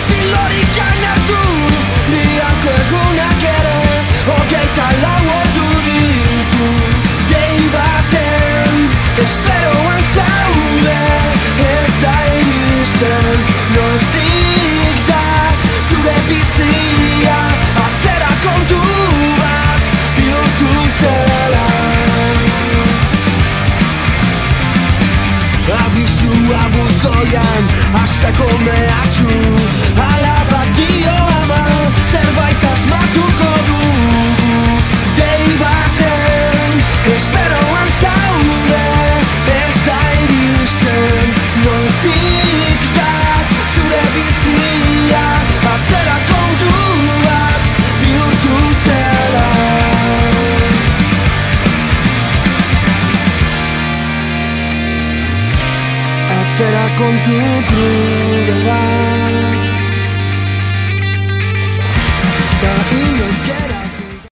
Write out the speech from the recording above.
Zilorik hartu biharko egunak ere hogeita lau ordu ditu. Dei baten esperoan zaude, ez da iristen. Noiztik da zure bizia atzera kontu bat bihurtu zela. Abisua buzoian hasteko mehatxu, alabak dio ama zerbait asmatuko dugu. Dei baten esperoan zaude, ez da iristen. Noiztik da zure bizia atzera kontu bat bihurtu zela. Atzera kontu krudel bat